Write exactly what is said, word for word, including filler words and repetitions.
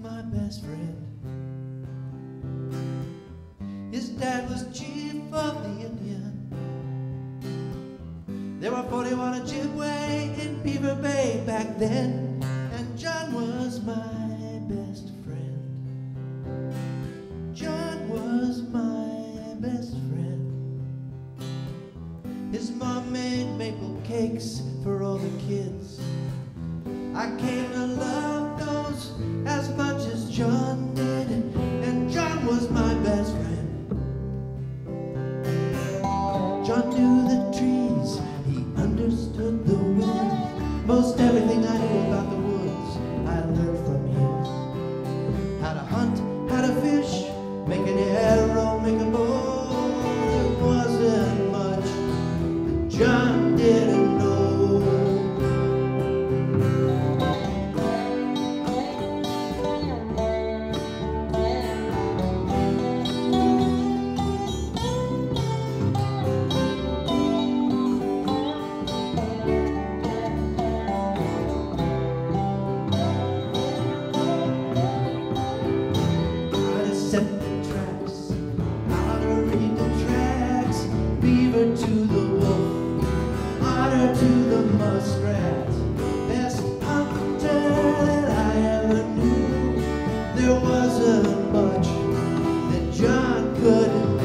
my best friend. His dad was chief of the Indian. There were forty-one Ojibwe in Beaver Bay back then, and John was my best friend. John was my best friend. His mom made maple cakes for all the kids. I came to love those as much as John did, and John was my best friend. John knew the trees, he understood the wind. Most everything I knew about the woods, I learned from him. How to hunt, how to fish, make an arrow, make a bow. It wasn't much that John didn't know. There wasn't much that John couldn't